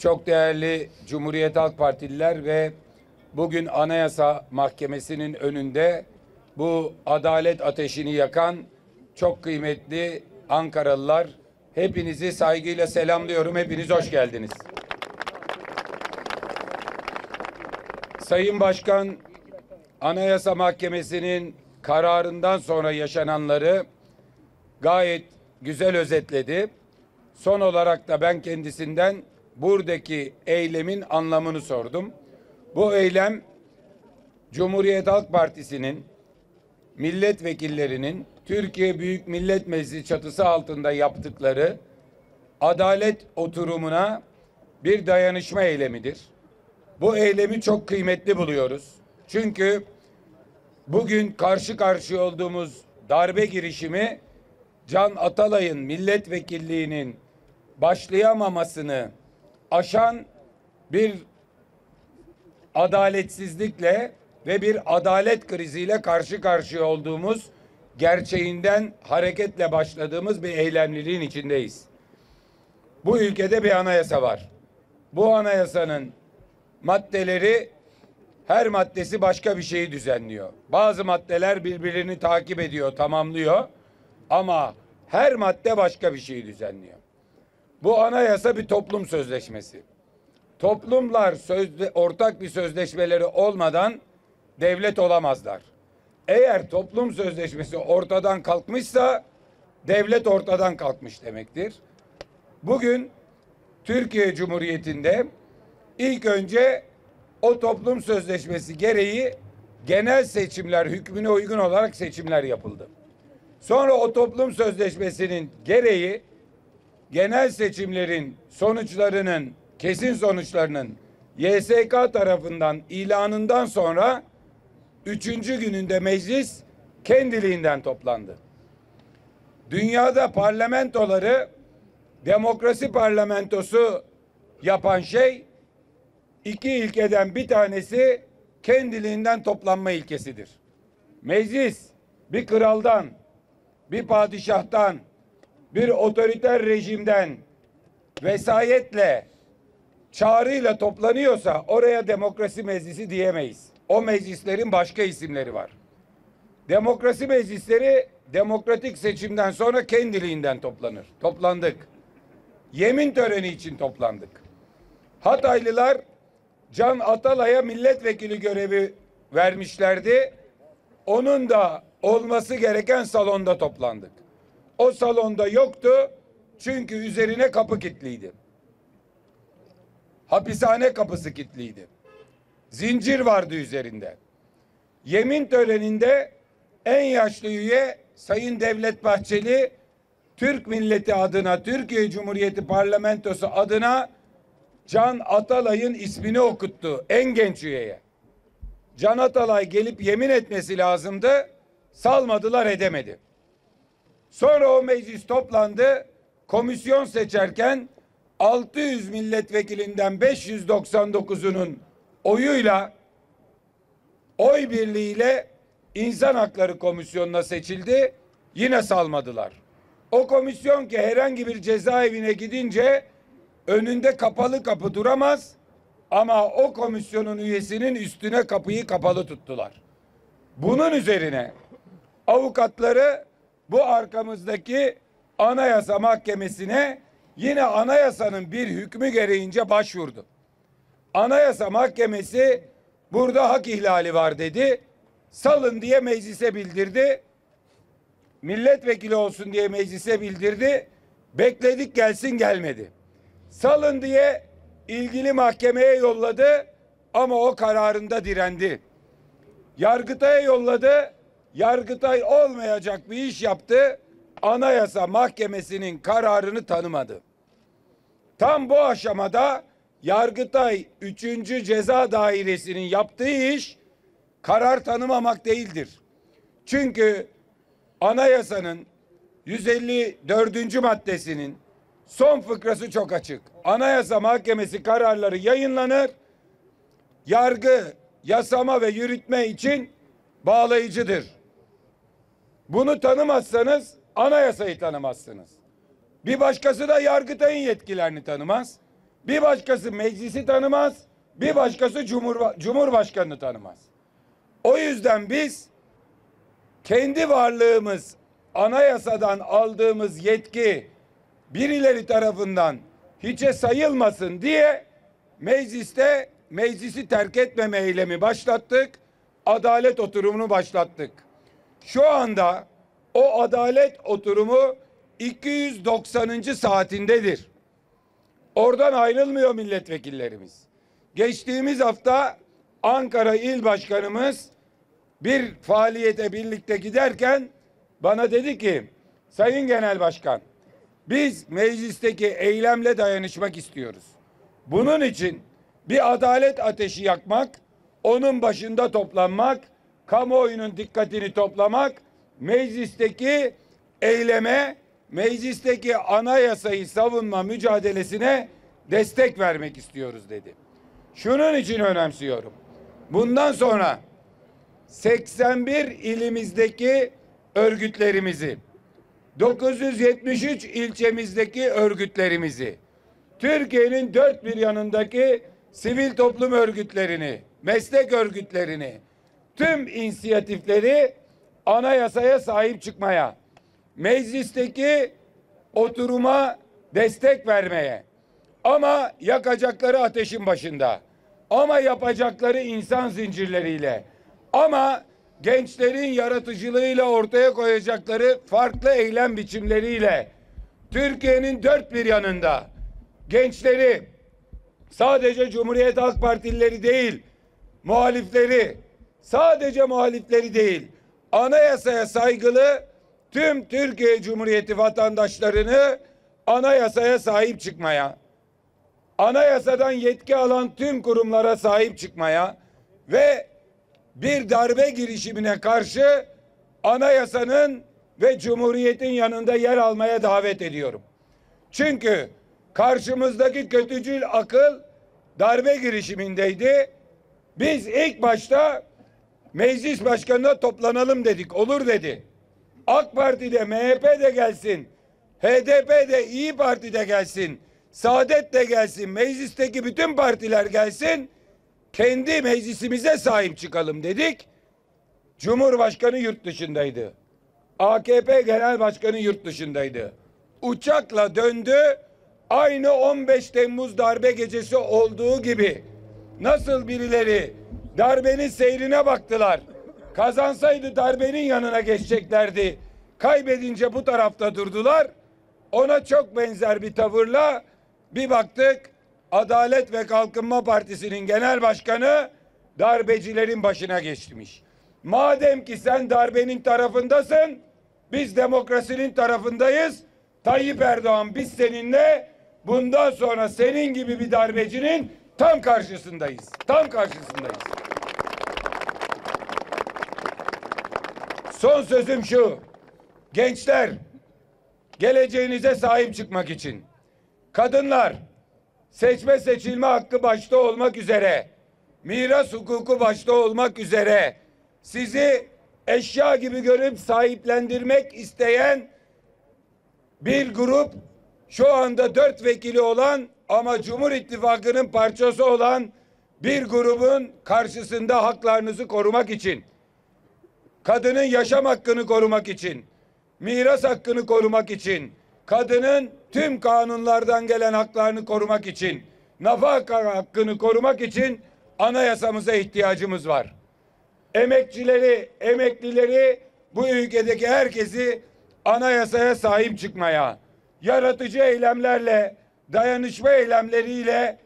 Çok değerli Cumhuriyet Halk Partililer ve bugün Anayasa Mahkemesi'nin önünde bu adalet ateşini yakan çok kıymetli Ankaralılar, hepinizi saygıyla selamlıyorum. Hepiniz hoş geldiniz. Sayın Başkan, Anayasa Mahkemesi'nin kararından sonra yaşananları gayet güzel özetledi. Son olarak da ben kendisinden buradaki eylemin anlamını sordum. Bu eylem Cumhuriyet Halk Partisi'nin milletvekillerinin Türkiye Büyük Millet Meclisi çatısı altında yaptıkları adalet oturumuna bir dayanışma eylemidir. Bu eylemi çok kıymetli buluyoruz. Çünkü bugün karşı karşıya olduğumuz darbe girişimi Can Atalay'ın milletvekilliğinin başlayamamasını aşan bir adaletsizlikle ve bir adalet kriziyle karşı karşıya olduğumuz gerçeğinden hareketle başladığımız bir eylemliliğin içindeyiz. Bu ülkede bir anayasa var. Bu anayasanın maddeleri, her maddesi başka bir şeyi düzenliyor. Bazı maddeler birbirini takip ediyor, tamamlıyor. Ama her madde başka bir şeyi düzenliyor. Bu anayasa bir toplum sözleşmesi. Toplumlar ortak bir sözleşmeleri olmadan devlet olamazlar. Eğer toplum sözleşmesi ortadan kalkmışsa devlet ortadan kalkmış demektir. Bugün Türkiye Cumhuriyeti'nde ilk önce o toplum sözleşmesi gereği genel seçimler hükmüne uygun olarak seçimler yapıldı. Sonra o toplum sözleşmesinin gereği genel seçimlerin sonuçlarının, kesin sonuçlarının YSK tarafından ilanından sonra 3. gününde meclis kendiliğinden toplandı. Dünyada parlamentoları demokrasi parlamentosu yapan şey, iki ilkeden bir tanesi kendiliğinden toplanma ilkesidir. Meclis bir kraldan, bir padişahtan, bir otoriter rejimden vesayetle, çağrıyla toplanıyorsa oraya demokrasi meclisi diyemeyiz. O meclislerin başka isimleri var. Demokrasi meclisleri demokratik seçimden sonra kendiliğinden toplanır. Toplandık. Yemin töreni için toplandık. Hataylılar Can Atalay'a milletvekili görevi vermişlerdi. Onun da olması gereken salonda toplandık. O salonda yoktu çünkü üzerine kapı kilitliydi. Hapishane kapısı kilitliydi. Zincir vardı üzerinde. Yemin töreninde en yaşlı üye Sayın Devlet Bahçeli, Türk milleti adına, Türkiye Cumhuriyeti Parlamentosu adına Can Atalay'ın ismini okuttu en genç üyeye. Can Atalay gelip yemin etmesi lazımdı. Salmadılar, edemedi. Sonra o meclis toplandı. Komisyon seçerken 600 milletvekilinden 599'unun oyuyla, oy birliğiyle İnsan Hakları Komisyonu'na seçildi. Yine salmadılar. O komisyon ki herhangi bir cezaevine gidince önünde kapalı kapı duramaz, ama o komisyonun üyesinin üstüne kapıyı kapalı tuttular. Bunun üzerine avukatları bu arkamızdaki Anayasa Mahkemesi'ne yine anayasanın bir hükmü gereğince başvurdu. Anayasa Mahkemesi burada hak ihlali var dedi. Salın diye meclise bildirdi. Milletvekili olsun diye meclise bildirdi. Bekledik, gelsin, gelmedi. Salın diye ilgili mahkemeye yolladı ama o kararında direndi. Yargıtay'a yolladı. Yargıtay olmayacak bir iş yaptı. Anayasa Mahkemesi'nin kararını tanımadı. Tam bu aşamada Yargıtay 3. Ceza Dairesi'nin yaptığı iş karar tanımamak değildir. Çünkü anayasanın 154. maddesinin son fıkrası çok açık. Anayasa Mahkemesi kararları yayınlanır. Yargı, yasama ve yürütme için bağlayıcıdır. Bunu tanımazsanız anayasayı tanımazsınız. Bir başkası da Yargıtay'ın yetkilerini tanımaz. Bir başkası meclisi tanımaz, bir başkası Cumhurbaşkanını tanımaz. O yüzden biz kendi varlığımız, anayasadan aldığımız yetki birileri tarafından hiçe sayılmasın diye meclisi terk etmeme eylemi başlattık. Adalet oturumunu başlattık. Şu anda o adalet oturumu 290. saatindedir. Oradan ayrılmıyor milletvekillerimiz. Geçtiğimiz hafta Ankara İl Başkanımız bir faaliyete birlikte giderken bana dedi ki, Sayın Genel Başkan, biz meclisteki eylemle dayanışmak istiyoruz. Bunun için bir adalet ateşi yakmak, onun başında toplanmak, kamuoyunun dikkatini toplamak, meclisteki eyleme, meclisteki anayasayı savunma mücadelesine destek vermek istiyoruz dedi. Şunun için önemsiyorum. Bundan sonra 81 ilimizdeki örgütlerimizi, 973 ilçemizdeki örgütlerimizi, Türkiye'nin dört bir yanındaki sivil toplum örgütlerini, meslek örgütlerini, tüm inisiyatifleri anayasaya sahip çıkmaya, meclisteki oturuma destek vermeye, ama yakacakları ateşin başında, ama yapacakları insan zincirleriyle, ama gençlerin yaratıcılığıyla ortaya koyacakları farklı eylem biçimleriyle Türkiye'nin dört bir yanında gençleri, sadece Cumhuriyet Halk Partilileri değil, muhalifleri, sadece muhalifleri değil, anayasaya saygılı tüm Türkiye Cumhuriyeti vatandaşlarını anayasaya sahip çıkmaya, anayasadan yetki alan tüm kurumlara sahip çıkmaya ve bir darbe girişimine karşı anayasanın ve Cumhuriyet'in yanında yer almaya davet ediyorum. Çünkü karşımızdaki kötücül akıl darbe girişimindeydi. Biz ilk başta meclis başkanına toplanalım dedik. Olur dedi. AK Parti'de, MHP'de gelsin, HDP'de, İyi Parti'de gelsin, Saadet de gelsin, meclisteki bütün partiler gelsin, kendi meclisimize sahip çıkalım dedik. Cumhurbaşkanı yurt dışındaydı. AKP Genel Başkanı yurt dışındaydı. Uçakla döndü. Aynı 15 Temmuz darbe gecesi olduğu gibi nasıl birileri darbenin seyrine baktılar. Kazansaydı darbenin yanına geçeceklerdi. Kaybedince bu tarafta durdular. Ona çok benzer bir tavırla bir baktık, Adalet ve Kalkınma Partisi'nin genel başkanı darbecilerin başına geçmiş. Madem ki sen darbenin tarafındasın, biz demokrasinin tarafındayız. Tayyip Erdoğan, biz seninle bundan sonra senin gibi bir darbecinin tam karşısındayız. Tam karşısındayız. Son sözüm şu. Gençler, geleceğinize sahip çıkmak için, kadınlar, seçme seçilme hakkı başta olmak üzere, miras hukuku başta olmak üzere, sizi eşya gibi görüp sahiplendirmek isteyen bir grup, şu anda 4 vekili olan ama Cumhur İttifakı'nın parçası olan bir grubun karşısında haklarınızı korumak için, kadının yaşam hakkını korumak için, miras hakkını korumak için, kadının tüm kanunlardan gelen haklarını korumak için, nafaka hakkını korumak için anayasamıza ihtiyacımız var. Emekçileri, emeklileri, bu ülkedeki herkesi anayasaya sahip çıkmaya, yaratıcı eylemlerle, dayanışma eylemleriyle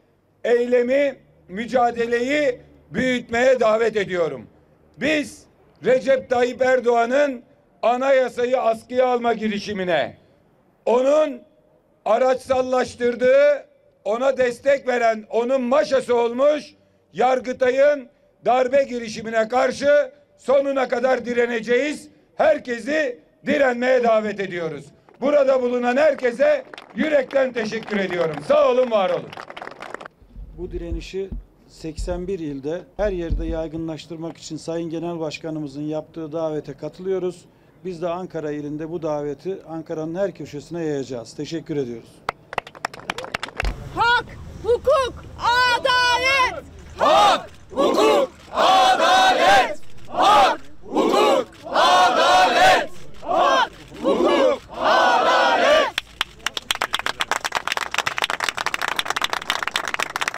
mücadeleyi büyütmeye davet ediyorum. Biz Recep Tayyip Erdoğan'ın anayasayı askıya alma girişimine, onun araçsallaştırdığı, ona destek veren, onun maşası olmuş Yargıtay'ın darbe girişimine karşı sonuna kadar direneceğiz. Herkesi direnmeye davet ediyoruz. Burada bulunan herkese yürekten teşekkür ediyorum. Sağ olun, var olun. Bu direnişi 81 ilde her yerde yaygınlaştırmak için Sayın Genel Başkanımızın yaptığı davete katılıyoruz. Biz de Ankara ilinde bu daveti Ankara'nın her köşesine yayacağız. Teşekkür ediyoruz.